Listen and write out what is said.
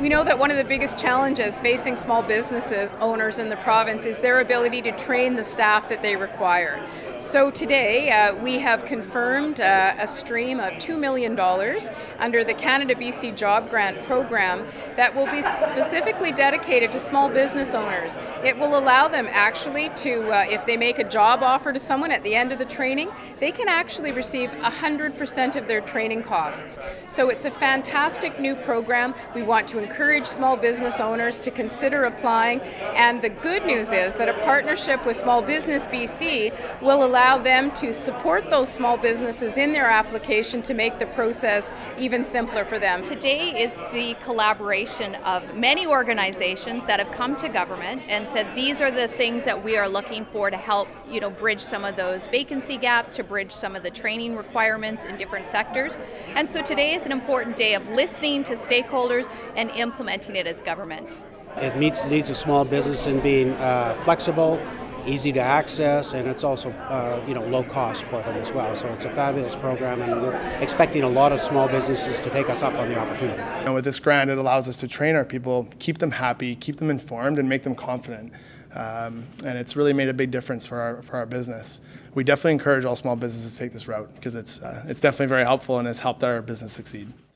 We know that one of the biggest challenges facing small businesses owners in the province is their ability to train the staff that they require. So today we have confirmed a stream of $2 million under the Canada-BC Job Grant program that will be specifically dedicated to small business owners. It will allow them actually to, if they make a job offer to someone at the end of the training, they can actually receive 100% of their training costs. So it's a fantastic new program. We want to encourage small business owners to consider applying, and the good news is that a partnership with Small Business BC will allow them to support those small businesses in their application to make the process even simpler for them. Today is the collaboration of many organizations that have come to government and said these are the things that we are looking for to help, bridge some of those vacancy gaps, to bridge some of the training requirements in different sectors. And so today is an important day of listening to stakeholders and implementing it as government. It meets the needs of small business in being flexible, easy to access, and it's also low cost for them as well. So it's a fabulous program, and we're expecting a lot of small businesses to take us up on the opportunity. And with this grant, it allows us to train our people, keep them happy, keep them informed, and make them confident. And it's really made a big difference for our business. We definitely encourage all small businesses to take this route because it's definitely very helpful and has helped our business succeed.